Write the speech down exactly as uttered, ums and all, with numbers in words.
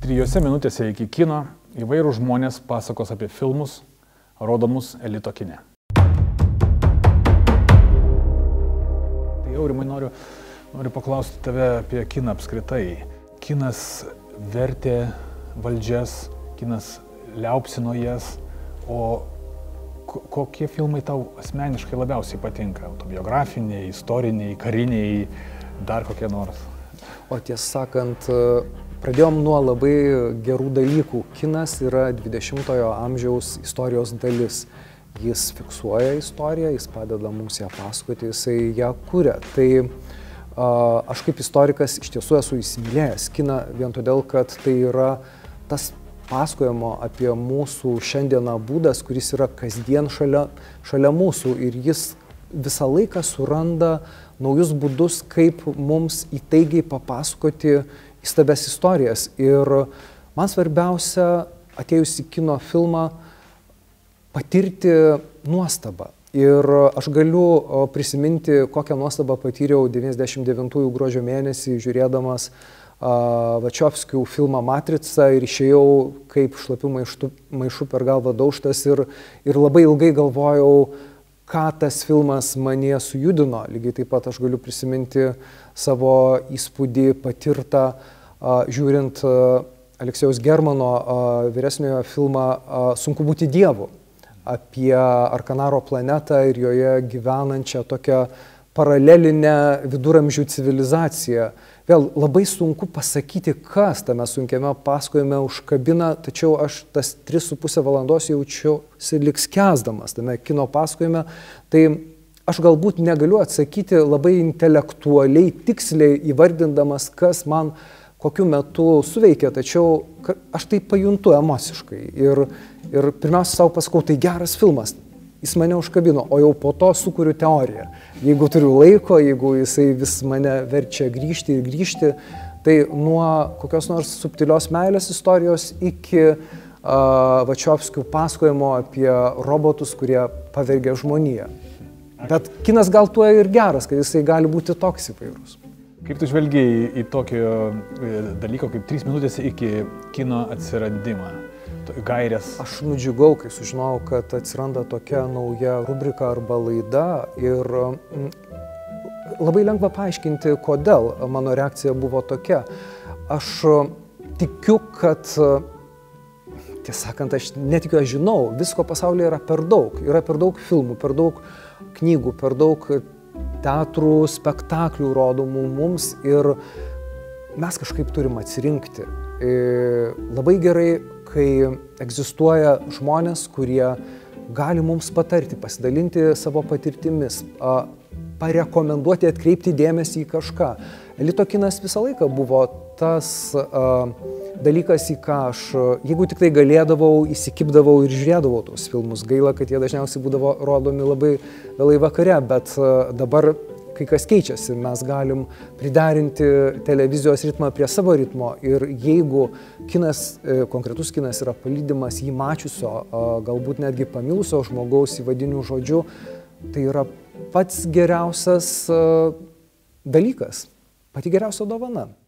Trijose minutėse iki kino įvairūs žmonės pasakos apie filmus, rodomus elito kine. Tai Aurimai, noriu, noriu paklausti tave apie kiną apskritai. Kinas vertė valdžias, kinas liaupsino jas, o kokie filmai tau asmeniškai labiausiai patinka? Autobiografiniai, istoriniai, kariniai, dar kokie nors? O tiesą sakant, pradėjom nuo labai gerų dalykų. Kinas yra dvidešimtojo amžiaus istorijos dalis. Jis fiksuoja istoriją, jis padeda mums ją pasakoti, jisai ją kuria. Tai a, aš kaip istorikas iš tiesų esu įsimylėjęs kiną vien todėl, kad tai yra tas pasakojimo apie mūsų šiandieną būdas, kuris yra kasdien šalia, šalia mūsų, ir jis visą laiką suranda naujus būdus, kaip mums įtaigiai papasakoti įstabias istorijas. Ir man svarbiausia, atėjus į kino filmą, patirti nuostabą. Ir aš galiu prisiminti, kokią nuostabą patyriau devyniasdešimt devintųjų gruodžio mėnesį, žiūrėdamas Vačiovskių filmą Matrica, ir išėjau kaip šlapių maišų, maišų per galvą daužtas, ir, ir labai ilgai galvojau, ką tas filmas manyje sujudino. Lygiai taip pat aš galiu prisiminti savo įspūdį patirtą žiūrint Aleksejaus Germano vyresniojo filmą Sunku būti dievu, apie Arkanaro planetą ir joje gyvenančią tokią paralelinę viduramžių civilizaciją. Vėl labai sunku pasakyti, kas tame sunkiame pasakojime užkabina, tačiau aš tas tris su pusę valandos jaučiuosi lyg skęsdamas tame kino pasakojime. Tai aš galbūt negaliu atsakyti labai intelektualiai, tiksliai įvardindamas, kas man kokiu metu suveikia, tačiau aš tai pajuntu emociškai. Ir, ir pirmiausia savo pasakau, tai geras filmas. Jis mane užkabino, o jau po to sukuriu teoriją. Jeigu turiu laiko, jeigu jisai vis mane verčia grįžti ir grįžti, tai nuo kokios nors subtilios meilės istorijos iki uh, Vačiovskių pasakojimo apie robotus, kurie pavergia žmoniją. Bet kinas gal tuo ir geras, kad jisai gali būti toks įvairus. Kaip tu žvelgiai į tokio dalyko kaip trys minutės iki kino atsiradimą? Gairės. Aš nudžiugau, kai sužinojau, kad atsiranda tokia nauja rubrika arba laida, ir labai lengva paaiškinti, kodėl mano reakcija buvo tokia. Aš tikiu, kad, tiesą sakant, aš netikiu, aš žinau, visko pasaulyje yra per daug. Yra per daug filmų, per daug knygų, per daug teatrų, spektaklių rodomų mums, ir mes kažkaip turim atsirinkti. Labai gerai, kai egzistuoja žmonės, kurie gali mums patarti, pasidalinti savo patirtimis, parekomenduoti, atkreipti dėmesį į kažką. Elito kinas visą laiką buvo tas a, dalykas, į ką aš, jeigu tik tai galėdavau, įsikibdavau ir žiūrėdavau tuos filmus. Gaila, kad jie dažniausiai būdavo rodomi labai vėlai vakare, bet a, dabar kai kas keičiasi, mes galim priderinti televizijos ritmą prie savo ritmo, ir jeigu kinas, konkretus kinas yra palydimas jį mačiusio, galbūt netgi pamilusio žmogaus įvadiniu žodžiu, tai yra pats geriausias dalykas, pati geriausia dovana.